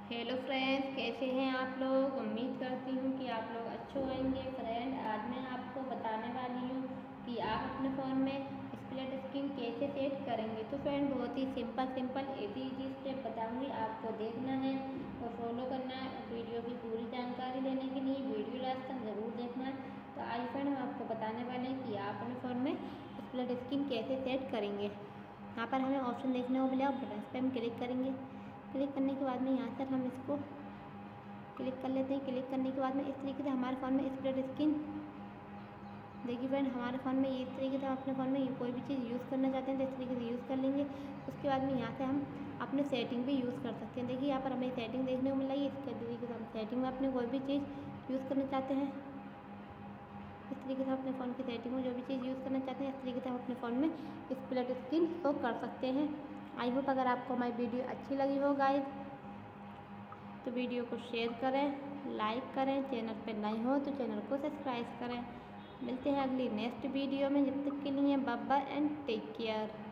Hello friends, कैसे हैं आप लोग। उम्मीद करती हूँ कि आप लोग अच्छे होंगे। फ्रेंड, आज मैं आपको बताने वाली हूँ कि आप अपने फ़ोन में स्प्लिट स्क्रीन कैसे सेट करेंगे। तो फ्रेंड, बहुत ही सिंपल इजी स्टेप बताऊँगी, आपको देखना है और फॉलो करना है। वीडियो की पूरी जानकारी लेने के लिए वीडियो लास्ट तक ज़रूर देखना है। तो आज फ्रेंड, हम आपको बताने वाले हैं कि आप अपने फ़ोन में स्प्लिट स्क्रीन कैसे सेट करेंगे। यहाँ पर हमें ऑप्शन देखने को मिलेगा, बटन पर हम क्लिक करेंगे। क्लिक करने के बाद में यहाँ पर हम इसको क्लिक कर लेते हैं। क्लिक करने के बाद में इस तरीके से हमारे फ़ोन में स्प्लिट स्क्रीन, देखिए फ्रेंड, हमारे फ़ोन में इस तरीके से हम अपने फ़ोन में कोई भी चीज़ यूज़ करना चाहते हैं तो इस तरीके से यूज़ कर लेंगे। उसके बाद में यहाँ से हम अपने सेटिंग भी यूज़ कर सकते हैं। देखिए यहाँ पर हमें सेटिंग देखने को मिल रही है। इसके तरीके से हम सेटिंग में अपने कोई भी चीज़ यूज़ करना चाहते हैं, इस तरीके से अपने फ़ोन की सेटिंग में जो भी चीज़ यूज़ करना चाहते हैं इस तरीके से हम अपने फ़ोन में स्प्लिट स्क्रीन शो कर सकते हैं। आई होप अगर आपको हमारी वीडियो अच्छी लगी हो गाइस तो वीडियो को शेयर करें, लाइक करें। चैनल पर नए हो तो चैनल को सब्सक्राइब करें। मिलते हैं अगली नेक्स्ट वीडियो में। जब तक के लिए bye bye and take care.